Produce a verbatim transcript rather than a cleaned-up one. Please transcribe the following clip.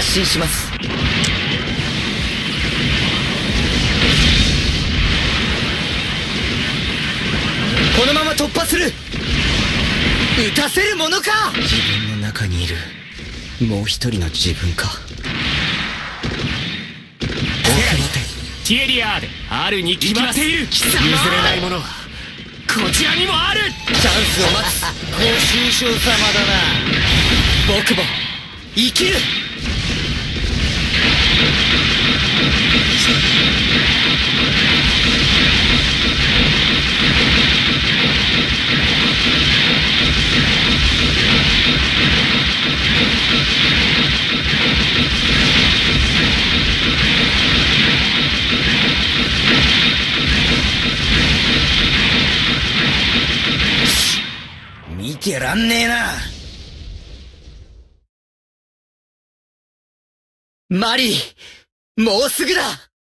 進します。このまま突破する。撃たせるものか。自分の中にいるもう一人の自分か。待て。 ティエリアーデ アール に決まっている。譲れないものはこちらにもある。 チャンスを待つ。ご愁傷様だな。僕も生きる。見てらんねえな。マリー、もうすぐだ。